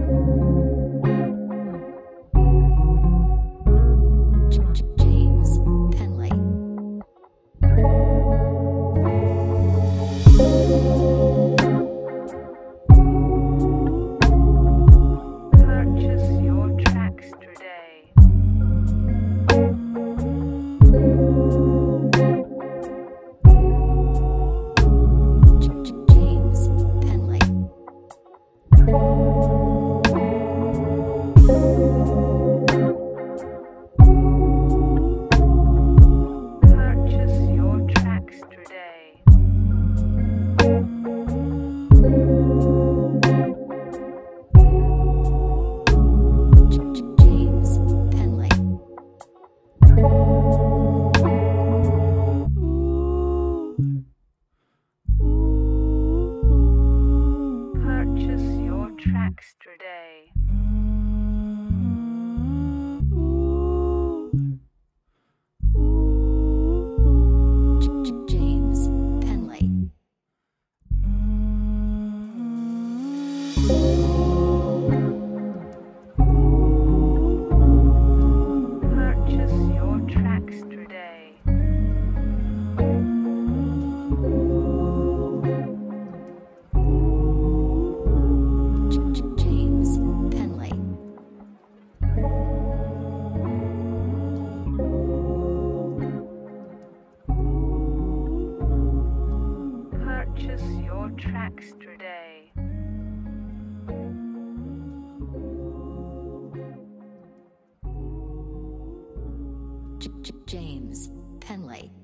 James Penley. Purchase your tracks today. James Penley. Purchase your tracks today. James Penley. Purchase your tracks today. James Penley. Purchase your tracks today. James Penley. Purchase your tracks today. James Penley.